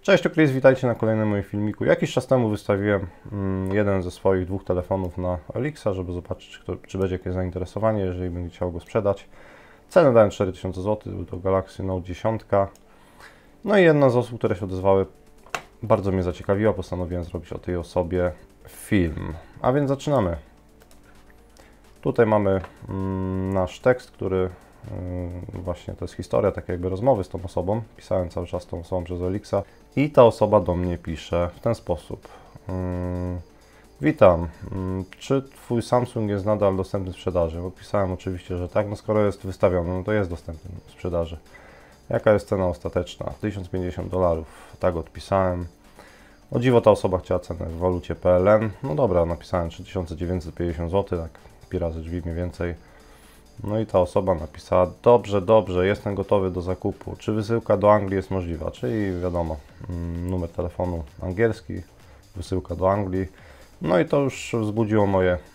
Cześć, to Chris, witajcie na kolejnym moim filmiku. Jakiś czas temu wystawiłem jeden ze swoich dwóch telefonów na OLX, żeby zobaczyć, czy będzie jakieś zainteresowanie, jeżeli bym chciał go sprzedać. Cenę dałem 4000 zł, był to Galaxy Note 10. No i jedna z osób, które się odezwały, bardzo mnie zaciekawiła, postanowiłem zrobić o tej osobie film. A więc zaczynamy. Tutaj mamy nasz tekst, który właśnie to jest historia, tak jakby rozmowy z tą osobą. Pisałem cały czas tą osobą przez OLX i ta osoba do mnie pisze w ten sposób. Witam, czy Twój Samsung jest nadal dostępny w sprzedaży? Bo pisałem oczywiście, że tak, no skoro jest wystawiony, no to jest dostępny w sprzedaży. Jaka jest cena ostateczna? $1050, tak odpisałem. O dziwo ta osoba chciała cenę w walucie PLN. No dobra, napisałem 3950 zł, tak pi razy drzwi mniej więcej. No i ta osoba napisała: dobrze, jestem gotowy do zakupu. Czy wysyłka do Anglii jest możliwa? Czyli wiadomo, numer telefonu angielski, wysyłka do Anglii. No i to już wzbudziło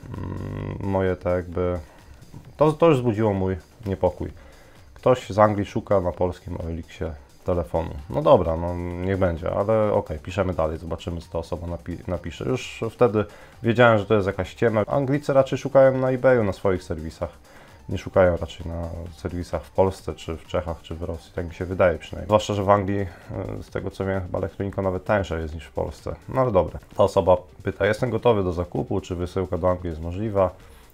moje tak jakby, to już wzbudziło mój niepokój. Ktoś z Anglii szuka na polskim OLX-ie telefonu. No dobra, no niech będzie, ale okej, piszemy dalej, zobaczymy, co ta osoba napisze. Już wtedy wiedziałem, że to jest jakaś ściema. Anglicy raczej szukają na eBayu, na swoich serwisach. Nie szukają raczej na serwisach w Polsce, czy w Czechach, czy w Rosji, tak mi się wydaje przynajmniej. Zwłaszcza, że w Anglii, z tego co wiem, chyba elektronika nawet tańsza jest niż w Polsce. No ale dobra. Ta osoba pyta: jestem gotowy do zakupu, czy wysyłka do Anglii jest możliwa?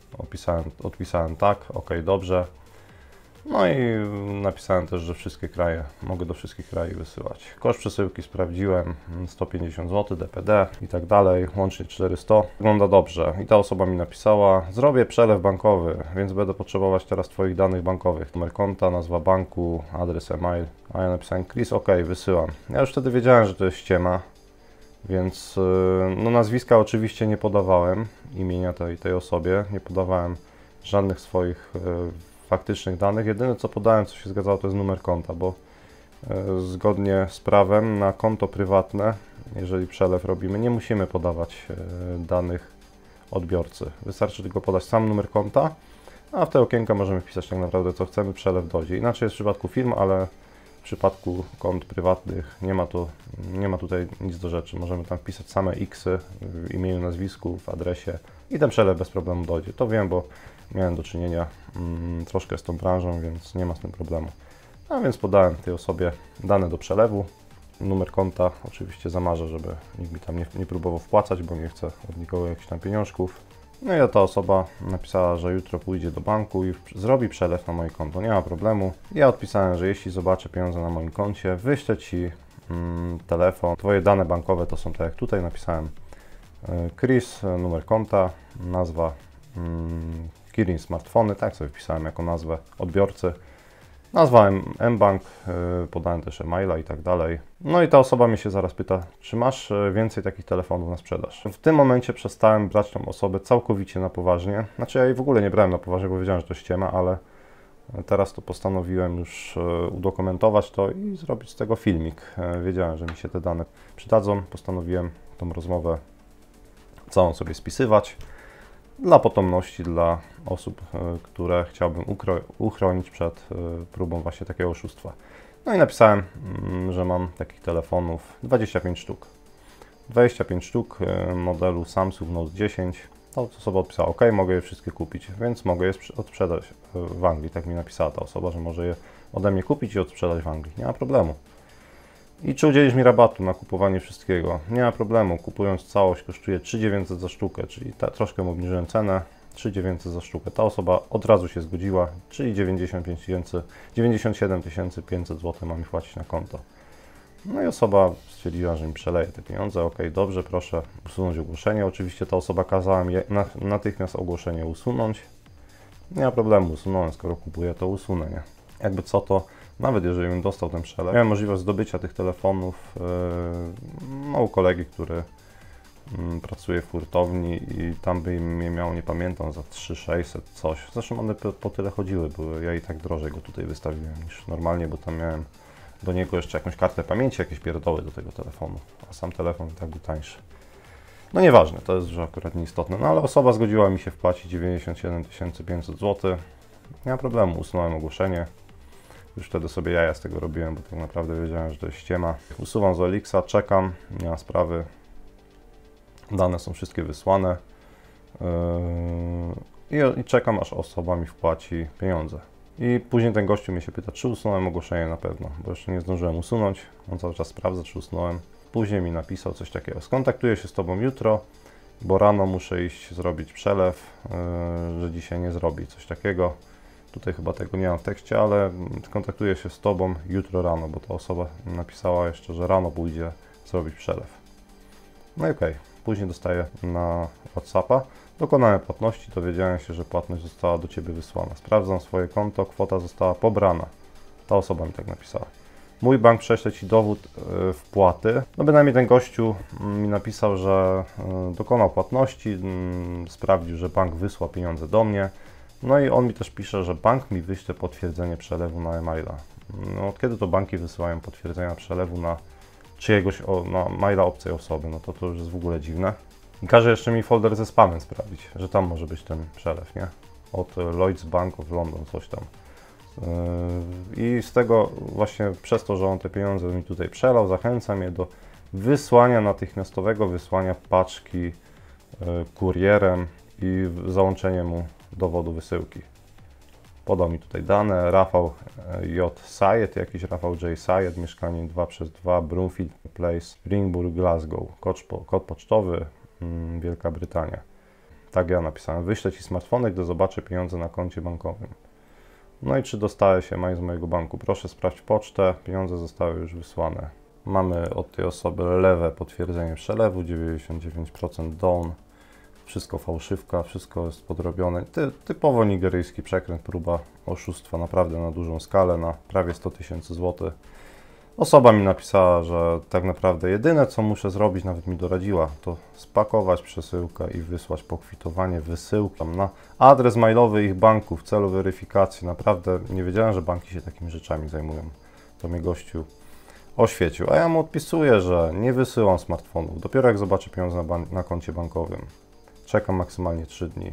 Odpisałem tak, dobrze. No i napisałem też, że mogę do wszystkich krajów wysyłać. Koszt przesyłki sprawdziłem, 150 zł, DPD i tak dalej, łącznie 400. Wygląda dobrze. I ta osoba mi napisała: zrobię przelew bankowy, więc będę potrzebować teraz Twoich danych bankowych. Numer konta, nazwa banku, adres e-mail. A ja napisałem: Chris, wysyłam. Ja już wtedy wiedziałem, że to jest ściema, więc no nazwiska oczywiście nie podawałem, imienia tej osobie, nie podawałem żadnych swoich faktycznych danych. Jedyne co podałem, co się zgadzało, to jest numer konta, bo zgodnie z prawem na konto prywatne, jeżeli przelew robimy, nie musimy podawać danych odbiorcy. Wystarczy tylko podać sam numer konta, a w te okienka możemy wpisać tak naprawdę co chcemy, przelew dojdzie. Inaczej jest w przypadku firm, ale w przypadku kont prywatnych nie ma tutaj nic do rzeczy. Możemy tam wpisać same X-y w imieniu, nazwisku, w adresie i ten przelew bez problemu dojdzie. To wiem, bo miałem do czynienia troszkę z tą branżą, więc nie ma z tym problemu. A więc podałem tej osobie dane do przelewu, numer konta, oczywiście zamarzę, żeby nikt mi tam nie próbował wpłacać, bo nie chcę od nikogo jakichś tam pieniążków. No i ta osoba napisała, że jutro pójdzie do banku i zrobi przelew na moje konto, nie ma problemu. Ja odpisałem, że jeśli zobaczę pieniądze na moim koncie, wyślę Ci telefon. Twoje dane bankowe to są tak jak tutaj napisałem: Chris, numer konta, nazwa Kirin Smartfony, tak sobie wpisałem jako nazwę odbiorcy. Nazwałem mBank, podałem też e-maila i tak dalej. No i ta osoba mnie się zaraz pyta: czy masz więcej takich telefonów na sprzedaż? W tym momencie przestałem brać tą osobę całkowicie na poważnie. Znaczy ja jej w ogóle nie brałem na poważnie, bo wiedziałem, że to ściema, ale teraz to postanowiłem już udokumentować to i zrobić z tego filmik. Wiedziałem, że mi się te dane przydadzą. Postanowiłem tą rozmowę całą sobie spisywać dla potomności, dla osób, które chciałbym uchronić przed próbą właśnie takiego oszustwa. No i napisałem, że mam takich telefonów 25 sztuk. 25 sztuk modelu Samsung Note 10. Ta osoba odpisała: mogę je wszystkie kupić, więc mogę je odsprzedać w Anglii. Tak mi napisała ta osoba, że może je ode mnie kupić i odsprzedać w Anglii. Nie ma problemu. I czy udzielisz mi rabatu na kupowanie wszystkiego? Nie ma problemu. Kupując całość kosztuje 3900 za sztukę, czyli troszkę obniżyłem cenę. 3900 za sztukę. Ta osoba od razu się zgodziła, czyli 97 500 zł mam mi płacić na konto. No i osoba stwierdziła, że mi przeleje te pieniądze. Dobrze, proszę usunąć ogłoszenie. Oczywiście ta osoba kazała mi natychmiast ogłoszenie usunąć. Nie ma problemu, usunąłem, skoro kupuję, to usunę, nie? Jakby co, to nawet jeżeli bym dostał ten przelew, miałem możliwość zdobycia tych telefonów u kolegi, który pracuje w hurtowni i tam by mnie miał, nie pamiętam, za 3600 coś. Zresztą one po tyle chodziły, ja i tak drożej go tutaj wystawiłem niż normalnie, bo tam miałem do niego jeszcze jakąś kartę pamięci, jakieś pierdoły do tego telefonu, a sam telefon i tak był tańszy. No nieważne, to jest już akurat nieistotne, no ale osoba zgodziła mi się wpłacić 97 500 zł. Nie ma problemu, usunąłem ogłoszenie. Już wtedy sobie jaja z tego robiłem, bo tak naprawdę wiedziałem, że to jest ściema. Usuwam z OLX, czekam, nie ma sprawy. Dane są wszystkie wysłane. I czekam, aż osoba mi wpłaci pieniądze. I później ten gościu mnie się pyta, czy usunąłem ogłoszenie na pewno, bo jeszcze nie zdążyłem usunąć. On cały czas sprawdza, czy usunąłem. Później mi napisał coś takiego: skontaktuję się z Tobą jutro, bo rano muszę iść zrobić przelew, że dzisiaj nie zrobi, coś takiego. Tutaj chyba tego nie mam w tekście, ale skontaktuję się z Tobą jutro rano, bo ta osoba napisała jeszcze, że rano pójdzie zrobić przelew. No i okej. Później dostaję na WhatsAppa: dokonałem płatności, dowiedziałem się, że płatność została do Ciebie wysłana. Sprawdzam swoje konto, kwota została pobrana. Ta osoba mi tak napisała. Mój bank prześle Ci dowód wpłaty. No bynajmniej ten gościu mi napisał, że dokonał płatności, sprawdził, że bank wysłał pieniądze do mnie. No i on mi też pisze, że bank mi wyśle potwierdzenie przelewu na e-maila. No od kiedy to banki wysyłają potwierdzenia przelewu na czyjegoś na maila obcej osoby? No to już jest w ogóle dziwne. I każe jeszcze mi folder ze spamem sprawdzić, że tam może być ten przelew, nie? Od Lloyds Bank of London, coś tam. I z tego właśnie przez to, że on te pieniądze mi tutaj przelał, zachęca mnie do wysłania, natychmiastowego wysłania paczki kurierem i załączenie mu dowodu wysyłki. Podał mi tutaj dane: Rafał J. Sayed, jakiś Rafał J. Sayed, mieszkanie 2/2, Broomfield Place, Ringburg, Glasgow, kod pocztowy, Wielka Brytania. Tak ja napisałem: wyślę Ci smartfonek, gdy zobaczę pieniądze na koncie bankowym. No i czy dostałeś e-mail z mojego banku? Proszę sprawdź pocztę, pieniądze zostały już wysłane. Mamy od tej osoby lewe potwierdzenie przelewu, 99% down. Wszystko fałszywka, wszystko jest podrobione. Typowo nigeryjski przekręt, próba oszustwa naprawdę na dużą skalę, na prawie 100 000 złotych. Osoba mi napisała, że tak naprawdę jedyne, co muszę zrobić, nawet mi doradziła, to spakować przesyłkę i wysłać pokwitowanie wysyłki na adres mailowy ich banku w celu weryfikacji. Naprawdę nie wiedziałem, że banki się takimi rzeczami zajmują. To mnie gościu oświecił, a ja mu odpisuję, że nie wysyłam smartfonów. Dopiero jak zobaczę pieniądze na koncie bankowym. Czekam maksymalnie 3 dni.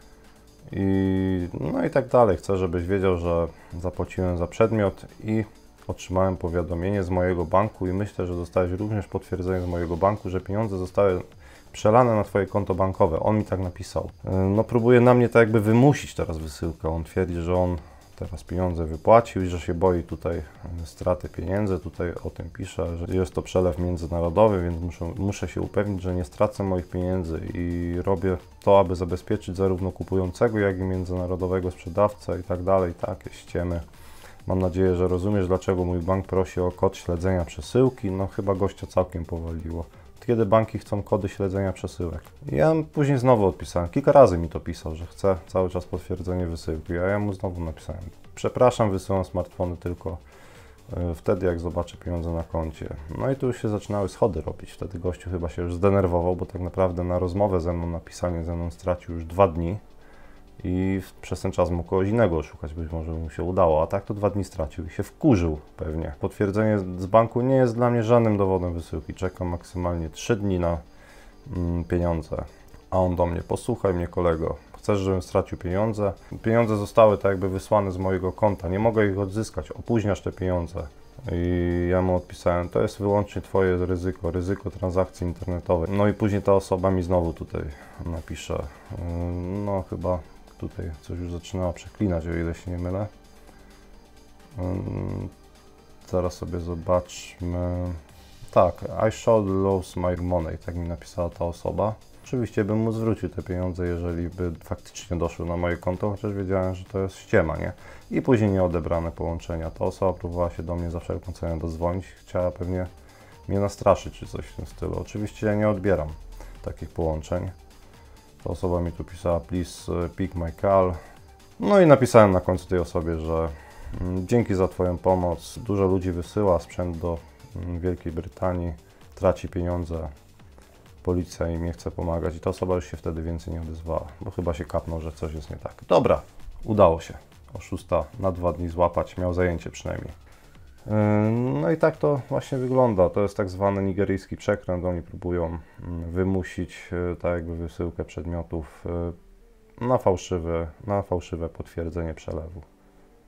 No i tak dalej. Chcę, żebyś wiedział, że zapłaciłem za przedmiot i otrzymałem powiadomienie z mojego banku i myślę, że dostałeś również potwierdzenie z mojego banku, że pieniądze zostały przelane na Twoje konto bankowe. On mi tak napisał. No próbuje na mnie tak jakby wymusić teraz wysyłkę. On twierdzi, że on teraz pieniądze wypłacił i że się boi tutaj straty pieniędzy. Tutaj o tym pisze, że jest to przelew międzynarodowy, więc muszę się upewnić, że nie stracę moich pieniędzy i robię to, aby zabezpieczyć zarówno kupującego, jak i międzynarodowego sprzedawcę i tak dalej. Takie ściemy. Mam nadzieję, że rozumiesz, dlaczego mój bank prosi o kod śledzenia przesyłki. No chyba gościa całkiem powaliło. Kiedy banki chcą kody śledzenia przesyłek? Ja później znowu odpisałem. Kilka razy mi to pisał, że chce cały czas potwierdzenie wysyłki, a ja mu znowu napisałem: przepraszam, wysyłam smartfony tylko wtedy, jak zobaczę pieniądze na koncie. No i tu już się zaczynały schody robić. Wtedy gościu chyba się już zdenerwował, bo tak naprawdę na rozmowę ze mną, napisanie ze mną stracił już 2 dni. I przez ten czas mógł kogoś innego oszukać, być może mu się udało, a tak to 2 dni stracił i się wkurzył pewnie. Potwierdzenie z banku nie jest dla mnie żadnym dowodem wysyłki. Czekam maksymalnie 3 dni na pieniądze. A on do mnie: posłuchaj mnie, kolego, chcesz, żebym stracił pieniądze? Pieniądze zostały tak jakby wysłane z mojego konta, nie mogę ich odzyskać, opóźniasz te pieniądze. I ja mu odpisałem: to jest wyłącznie Twoje ryzyko transakcji internetowej. No i później ta osoba mi znowu tutaj napisze, no chyba tutaj coś już zaczynała przeklinać, o ile się nie mylę. Zaraz sobie zobaczmy. Tak, I should lose my money, tak mi napisała ta osoba. Oczywiście bym mu zwrócił te pieniądze, jeżeli by faktycznie doszły na moje konto, chociaż wiedziałem, że to jest ściema, nie? I później nieodebrane połączenia. Ta osoba próbowała się do mnie za wszelką cenę dodzwonić, chciała pewnie mnie nastraszyć czy coś w tym stylu. Oczywiście ja nie odbieram takich połączeń. Ta osoba mi tu pisała: please pick my call. No i napisałem na końcu tej osobie, że dzięki za Twoją pomoc. Dużo ludzi wysyła sprzęt do Wielkiej Brytanii, traci pieniądze, policja im nie chce pomagać. I ta osoba już się wtedy więcej nie odezwała, bo chyba się kapnął, że coś jest nie tak. Dobra, udało się oszusta na 2 dni złapać, miał zajęcie przynajmniej. No i tak to właśnie wygląda. To jest tak zwany nigeryjski przekręt. Oni próbują wymusić tak jakby wysyłkę przedmiotów na fałszywe potwierdzenie przelewu.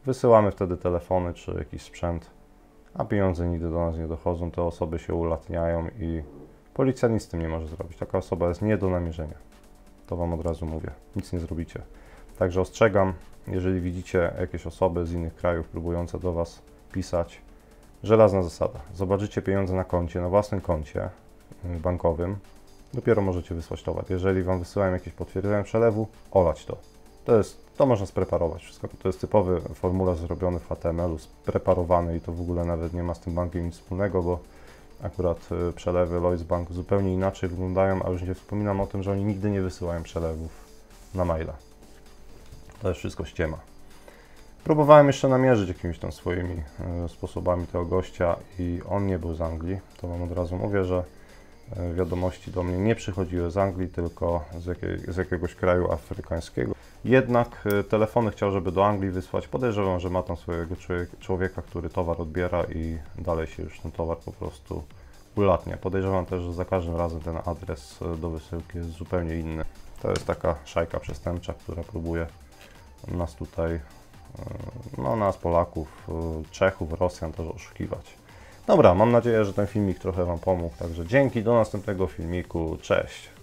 Wysyłamy wtedy telefony czy jakiś sprzęt, a pieniądze nigdy do nas nie dochodzą. Te osoby się ulatniają i policja nic z tym nie może zrobić. Taka osoba jest nie do namierzenia. To Wam od razu mówię. Nic nie zrobicie. Także ostrzegam, jeżeli widzicie jakieś osoby z innych krajów próbujące do Was pisać, żelazna zasada. Zobaczycie pieniądze na koncie, na własnym koncie bankowym, dopiero możecie wysłać towar. Jeżeli Wam wysyłają jakieś potwierdzenie przelewu, olać to. To można spreparować wszystko. To jest typowy formularz zrobiony w HTML-u, spreparowany i to w ogóle nawet nie ma z tym bankiem nic wspólnego, bo akurat przelewy Lloyds Bank zupełnie inaczej wyglądają, a już nie wspominam o tym, że oni nigdy nie wysyłają przelewów na maila. To jest wszystko ściema. Próbowałem jeszcze namierzyć jakimiś tam swoimi sposobami tego gościa i on nie był z Anglii. To Wam od razu mówię, że wiadomości do mnie nie przychodziły z Anglii, tylko z jakiegoś kraju afrykańskiego. Jednak telefony chciał, żeby do Anglii wysłać. Podejrzewam, że ma tam swojego człowieka, który towar odbiera i dalej się już ten towar po prostu ulatnia. Podejrzewam też, że za każdym razem ten adres do wysyłki jest zupełnie inny. To jest taka szajka przestępcza, która próbuje nas tutaj, no nas Polaków, Czechów, Rosjan też oszukiwać. Dobra, mam nadzieję, że ten filmik trochę Wam pomógł, także dzięki, do następnego filmiku, cześć!